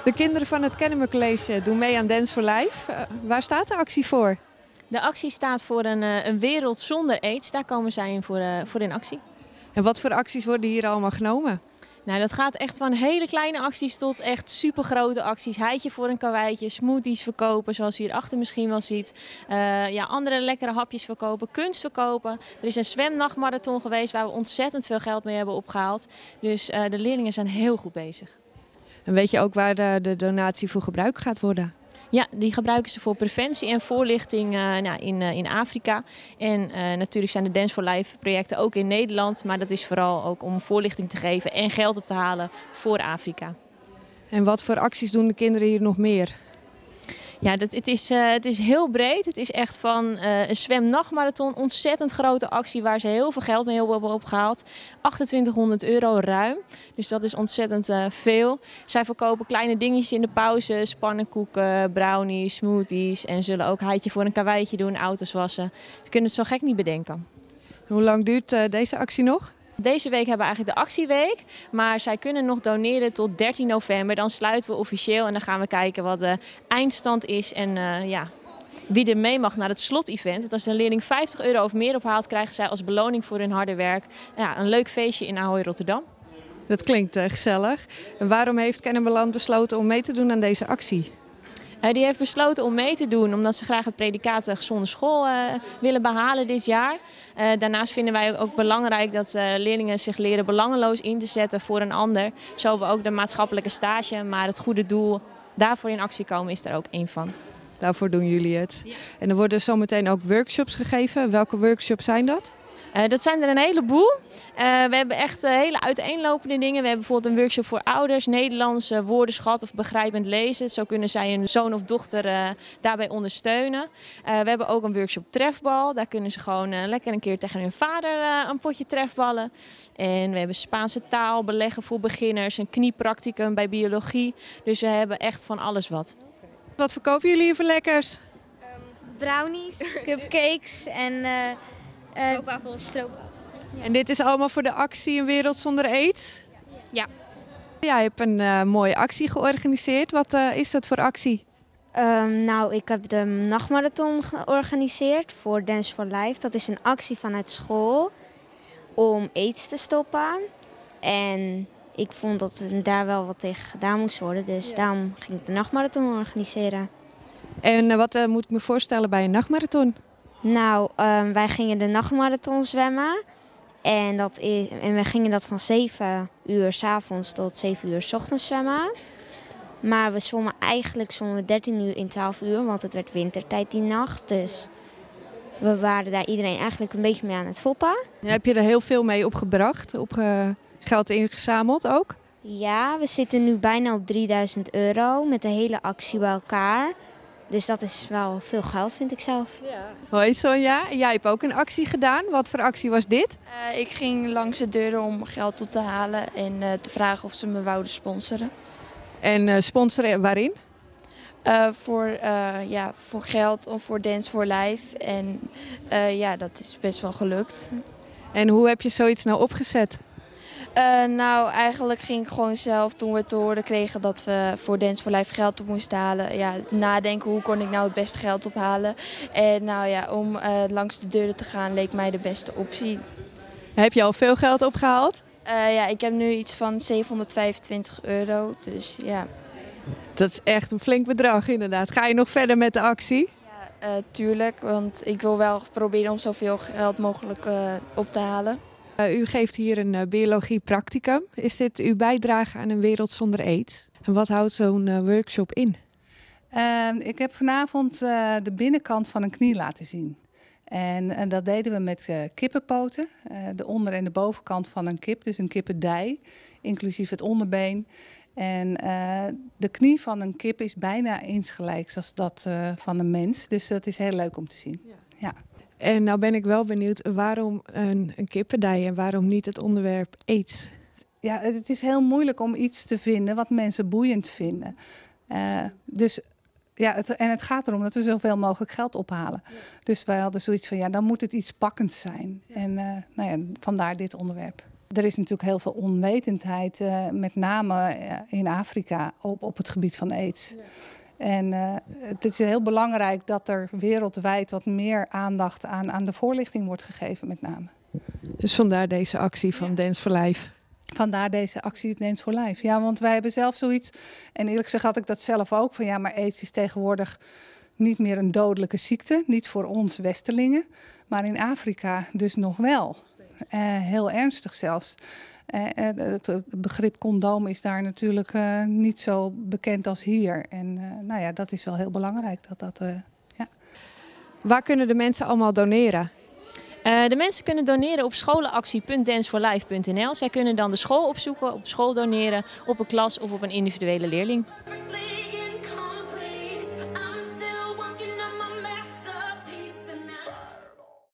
De kinderen van het Kennemer College doen mee aan Dance for Life. Waar staat de actie voor? De actie staat voor een wereld zonder aids. Daar komen zij voor in actie. En wat voor acties worden hier allemaal genomen? Nou, dat gaat echt van hele kleine acties tot echt supergrote acties. Heitje voor een karweitje, smoothies verkopen, zoals u hier achter misschien wel ziet. Andere lekkere hapjes verkopen, kunst verkopen. Er is een zwemnachtmarathon geweest waar we ontzettend veel geld mee hebben opgehaald. Dus de leerlingen zijn heel goed bezig. En weet je ook waar de donatie voor gebruikt gaat worden? Ja, die gebruiken ze voor preventie en voorlichting in Afrika. En natuurlijk zijn de Dance for Life projecten ook in Nederland. Maar dat is vooral ook om voorlichting te geven en geld op te halen voor Afrika. En wat voor acties doen de kinderen hier nog meer? Ja, het is heel breed. Het is echt van een zwemnachtmarathon, ontzettend grote actie waar ze heel veel geld mee hebben opgehaald. €2800 ruim, dus dat is ontzettend veel. Zij verkopen kleine dingetjes in de pauzes, pannenkoeken, brownies, smoothies en zullen ook heitje voor een karweitje doen, auto's wassen. Ze kunnen het zo gek niet bedenken. Hoe lang duurt deze actie nog? Deze week hebben we eigenlijk de actieweek, maar zij kunnen nog doneren tot 13 november. Dan sluiten we officieel en dan gaan we kijken wat de eindstand is en wie er mee mag naar het slot-event. Want als een leerling €50 of meer ophaalt, krijgen zij als beloning voor hun harde werk een leuk feestje in Ahoy Rotterdam. Dat klinkt gezellig. En waarom heeft Kennemerland besloten om mee te doen aan deze actie? Die heeft besloten om mee te doen omdat ze graag het predicaat gezonde school willen behalen dit jaar. Daarnaast vinden wij ook belangrijk dat leerlingen zich leren belangeloos in te zetten voor een ander. Zo hebben we ook de maatschappelijke stage, maar het goede doel daarvoor in actie komen is er ook één van. Daarvoor doen jullie het. Ja. En er worden zometeen ook workshops gegeven. Welke workshops zijn dat? Dat zijn er een heleboel. We hebben echt hele uiteenlopende dingen. We hebben bijvoorbeeld een workshop voor ouders, Nederlands, woordenschat of begrijpend lezen. Zo kunnen zij hun zoon of dochter daarbij ondersteunen. We hebben ook een workshop trefbal. Daar kunnen ze gewoon lekker een keer tegen hun vader een potje trefballen. En we hebben Spaanse taal, beleggen voor beginners, een kniepracticum bij biologie. Dus we hebben echt van alles wat. Wat verkopen jullie hier voor lekkers? Brownies, cupcakes en stroopwafels. En dit is allemaal voor de actie Een Wereld Zonder AIDS? Ja. Ja, je hebt een mooie actie georganiseerd. Wat is dat voor actie? Nou, ik heb de nachtmarathon georganiseerd voor Dance for Life. Dat is een actie vanuit school om aids te stoppen. En ik vond dat daar wel wat tegen gedaan moest worden. Dus daarom ging ik de nachtmarathon organiseren. En wat moet ik me voorstellen bij een nachtmarathon? Nou, wij gingen de nachtmarathon zwemmen. En we gingen dat van 7 uur 's avonds tot 7 uur 's ochtends zwemmen. Maar we zwommen 13 uur in 12 uur, want het werd wintertijd die nacht. Dus we waren daar iedereen eigenlijk een beetje mee aan het foppen. En heb je er heel veel mee opgebracht? Geld ingezameld ook? Ja, we zitten nu bijna op €3000 met de hele actie bij elkaar. Dus dat is wel veel geld, vind ik zelf. Hoi Sonja, jij hebt ook een actie gedaan. Wat voor actie was dit? Ik ging langs de deuren om geld op te halen en te vragen of ze me wouden sponsoren. En sponsoren waarin? Voor geld of voor Dance for Life. En dat is best wel gelukt. En hoe heb je zoiets nou opgezet? Nou, eigenlijk ging ik gewoon zelf, toen we te horen kregen dat we voor Dance for Life geld op moesten halen, nadenken hoe kon ik nou het beste geld ophalen. En om langs de deuren te gaan leek mij de beste optie. Heb je al veel geld opgehaald? Ik heb nu iets van €725, dus ja. Dat is echt een flink bedrag inderdaad. Ga je nog verder met de actie? Ja, tuurlijk, want ik wil wel proberen om zoveel geld mogelijk op te halen. U geeft hier een biologie practicum. Is dit uw bijdrage aan Een Wereld Zonder AIDS? En wat houdt zo'n workshop in? Ik heb vanavond de binnenkant van een knie laten zien. En dat deden we met kippenpoten. De onder- en de bovenkant van een kip, dus een kippendij, inclusief het onderbeen. En de knie van een kip is bijna insgelijks als dat van een mens. Dus dat is heel leuk om te zien. Ja. En nou ben ik wel benieuwd, waarom een kippendij en waarom niet het onderwerp AIDS? Ja, het is heel moeilijk om iets te vinden wat mensen boeiend vinden. Het gaat erom dat we zoveel mogelijk geld ophalen. Ja. Dus wij hadden zoiets van, dan moet het iets pakkends zijn. En vandaar dit onderwerp. Er is natuurlijk heel veel onwetendheid, met name in Afrika, op het gebied van aids. Ja. En het is heel belangrijk dat er wereldwijd wat meer aandacht aan de voorlichting wordt gegeven met name. Dus vandaar deze actie van Dance for Life. Vandaar deze actie Dance for Life. Ja, want wij hebben zelf zoiets, en eerlijk gezegd had ik dat zelf ook, van ja, maar aids is tegenwoordig niet meer een dodelijke ziekte. Niet voor ons Westerlingen, maar in Afrika dus nog wel. Heel ernstig zelfs. Het begrip condoom is daar natuurlijk niet zo bekend als hier. En nou ja, dat is wel heel belangrijk. Ja. Waar kunnen de mensen allemaal doneren? De mensen kunnen doneren op scholenactie.danceforlife.nl. Zij kunnen dan de school opzoeken, op school doneren, op een klas of op een individuele leerling.